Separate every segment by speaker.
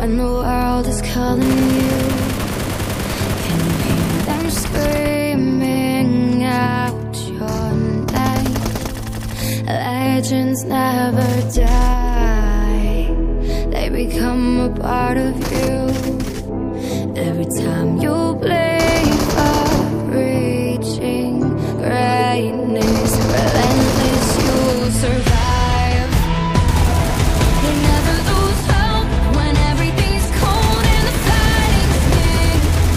Speaker 1: when the world is calling you. Can you hear them screaming out your name? Legends never die, they become a part of you. Every time you blink for reaching greatness, relentless, you'll survive. You never lose hope when everything's cold and the fighting's near.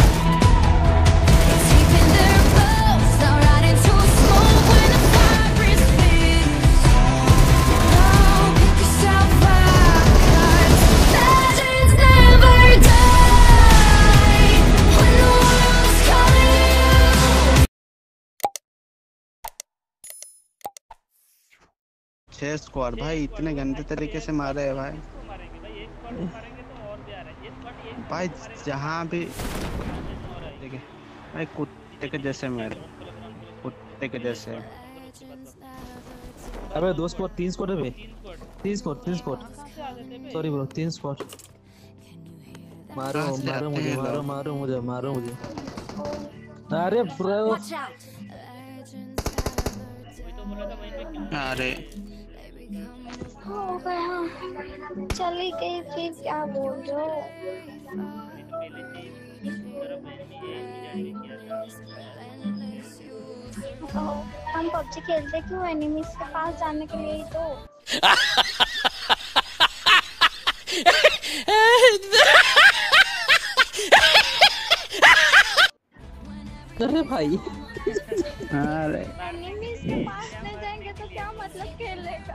Speaker 1: It's deep in their bones, they'll ride into smoke when the fire is fierce. Oh, pick yourself up, 'cause legends never die when the world's calling you.
Speaker 2: छह squad भाई, इतने गंदे तरीके से मारे हैं भाई। भाई जहाँ भी देखिए भाई, कुत्ते के जैसे मेरे, कुत्ते के जैसे।
Speaker 3: अबे दो स्क्वाड, तीन स्क्वाड है बे, तीन स्क्वाड सॉरी ब्रो, तीन स्क्वाड। मारो मारो मुझे, मारो मुझे। अरे ब्रो
Speaker 2: अरे
Speaker 4: हो गया, चली गई फिर क्या बोल रहे हो? हम पबजी खेलते क्यों? एनिमीज के पास जाने के लिए ही तो।
Speaker 3: अरे भाई
Speaker 2: अरे
Speaker 4: एनिमीज के पास नहीं जाएंगे तो क्या मतलब खेलने का?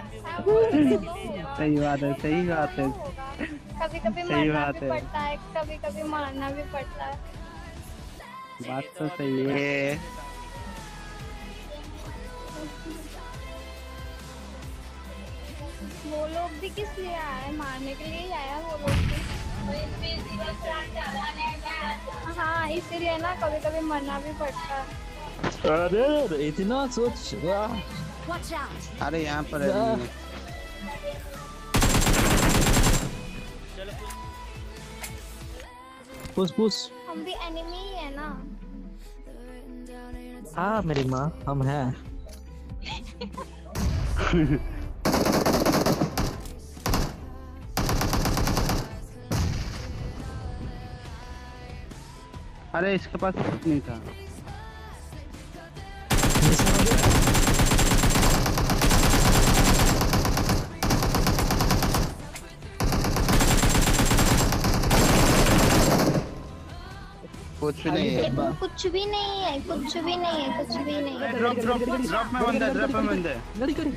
Speaker 2: सही बात है, सही बात है।
Speaker 4: कभी कभी मरना भी पड़ता है, कभी कभी मारना भी पड़ता है।
Speaker 2: बात तो सही है।
Speaker 4: वो लोग भी किस लिए आए? मारने के लिए ही आया वो लोग भी। हाँ इसीलिए ना कभी कभी मरना भी पड़ता है।
Speaker 3: अरे इतना सोच।
Speaker 2: अरे यहाँ पर है।
Speaker 3: पुश
Speaker 4: हम भी एनिमी ही है ना।
Speaker 3: हाँ मेरी माँ, हम हैं।
Speaker 2: अरे इसके पास कुछ नहीं था। कुछ नहीं है,
Speaker 4: कुछ भी नहीं है, कुछ भी नहीं है, कुछ भी नहीं है।
Speaker 2: ड्रॉप में बंदा है।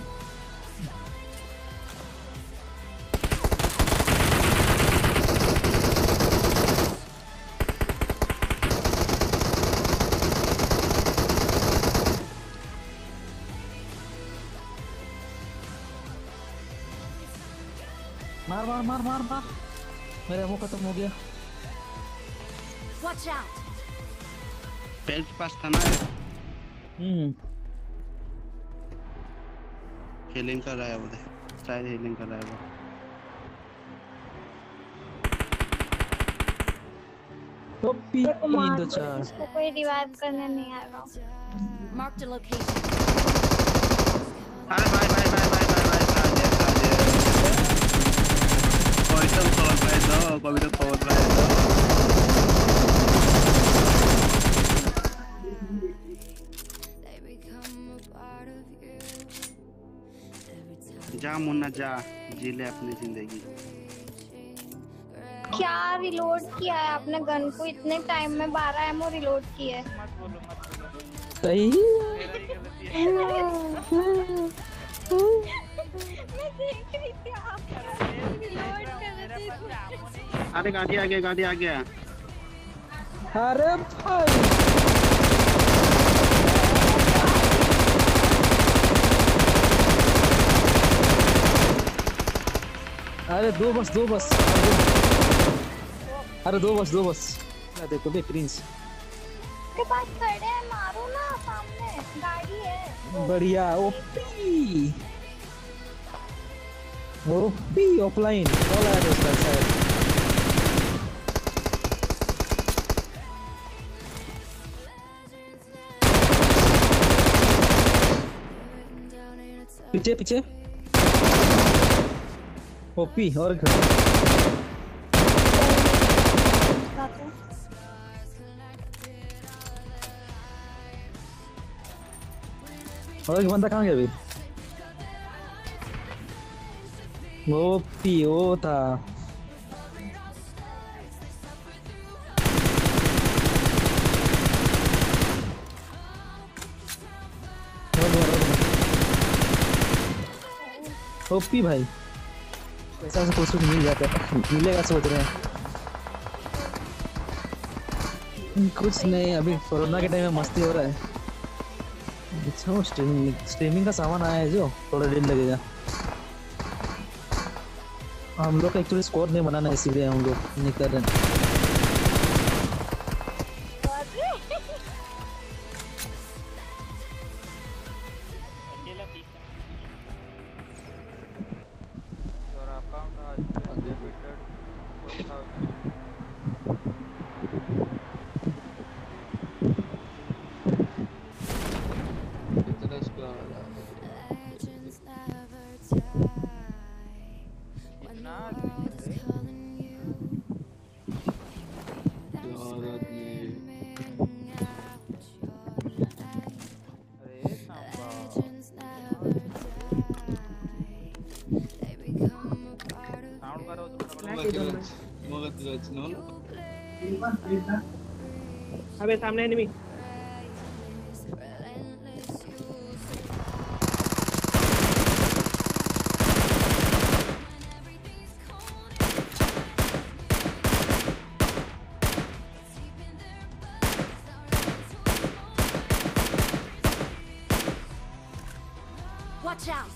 Speaker 3: मार मेरा वो खत्म हो गया।
Speaker 1: Watch out!
Speaker 2: पेड़ के पास था ना। हीलिंग कर रहा है वो, शायद हीलिंग कर रहा है वो।
Speaker 4: इसको कोई रिवाइव करने नहीं आएगा।
Speaker 1: Mark the location.
Speaker 2: अरे भाई कोई तो खोल रहे दो, कोई तो खोल रहे दो। जा मुन्ना जा, जी ले अपनी जिंदगी।
Speaker 4: क्या रिलोड किया है आपने गन को? इतने टाइम में 12 एमओ रिलोड किया है।
Speaker 3: सही।
Speaker 4: मैं देख रही थी आप रिलोड कर रहे थे।
Speaker 2: अरे गाड़ी आ गया।
Speaker 3: अरे भाई अरे दो बस अरे दो बस देखो बे प्रिंस
Speaker 4: के पास खड़े हैं, मारो ना, सामने गाड़ी है।
Speaker 3: बढ़िया। ओपी ऑफलाइन ऑल आ रहा है। पीछे पीछे ओपी और एक बंदा कहाँ गया अभी? ओपी वो था। ओपी भाई पैसा से कुछ मिल जाता है, मिलेगा सोच रहे हैं। कुछ नहीं, अभी कोरोना के टाइम में मस्ती हो रहा है। अच्छा स्ट्रीमिंग का सामान आया है जो थोड़ा देर लगेगा। हम लोग का एक्चुअली स्कोर नहीं बनाना, इसीलिए हम लोग नहीं कर रहे हैं।
Speaker 1: Legends never die. When the world is calling you, there's screaming out your name. Legends never die. They become a part of
Speaker 5: अबे सामने enemy
Speaker 1: this relentless use of when everything's cold and it's deep in their bodies, watch out!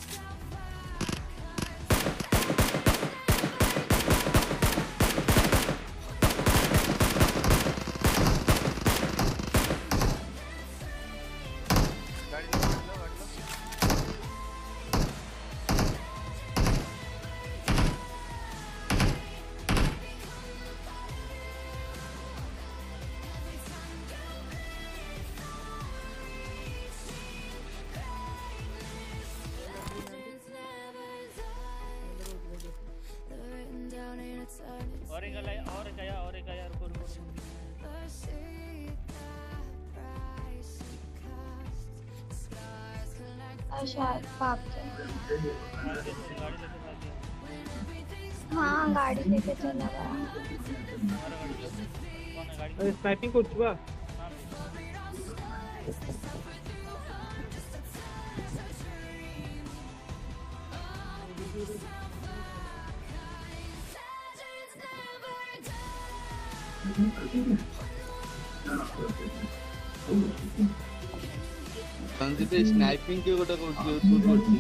Speaker 6: और एक आया रुको रुको
Speaker 4: अच्छा पाप
Speaker 6: गाड़ी लेके भाग गया
Speaker 4: हाँ गाड़ी लेके चला गया।
Speaker 6: हमारा गाड़ी लो कौन है गाड़ी
Speaker 5: अरे स्नाइपिंग করছবা
Speaker 2: संजीत स्नाइपिंग के गोटा करछि शूट करछि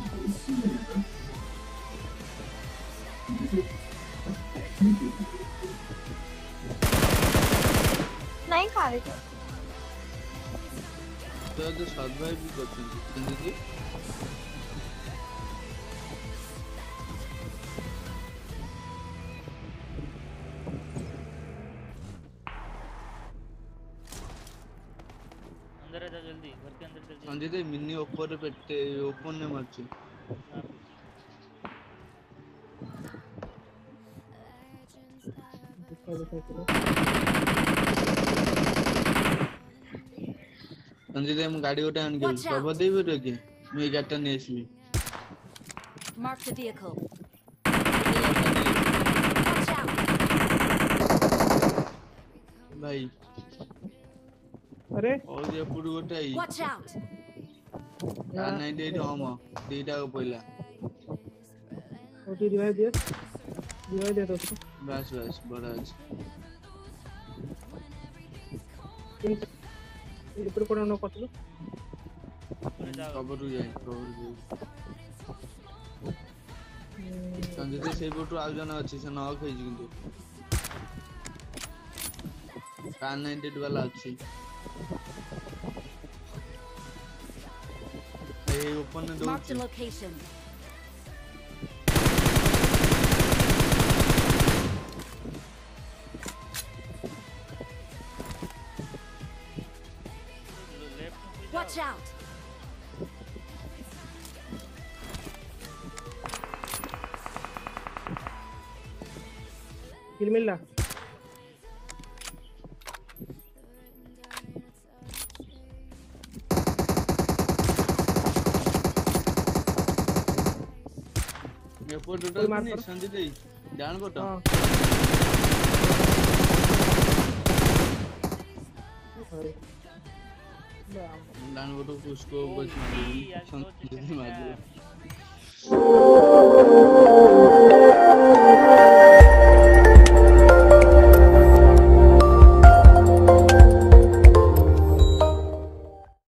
Speaker 4: नहीं खा रहे थे
Speaker 2: तो जो सर्वाइव भी करछि संजीत
Speaker 6: अंदर आ जा जल्दी घर के अंदर चल
Speaker 2: संजीत मिनी ऊपर पेटे ओपन ने मारछि संजीत हम गाड़ी गोटे आन के सब देबे रे के मैं गाटा ने आसी
Speaker 1: Mark the vehicle.
Speaker 2: भाई
Speaker 5: अरे
Speaker 2: और ये पुरु गोटे आई
Speaker 1: Watch out!
Speaker 2: का 98 हम दीटा को पहिला
Speaker 5: ओटी रिवाइव दे दोस्तों
Speaker 2: बस बस बड़ा আছে
Speaker 5: ఇప్పుడు కూడా ఉన్న కొట్టలు
Speaker 2: कवर जाए संजीत से पटु आउ जन अछि से नॉक होई किंतु कान 98 वाला अछि ए ओपन दो
Speaker 1: Mark the location.
Speaker 6: लेफ्ट में
Speaker 1: Watch out!
Speaker 5: किल मिलला
Speaker 7: एपर टोटल नहीं संदीप दे जान बोटा
Speaker 5: हां
Speaker 7: जान बोटो उसको बस संदीप मार दो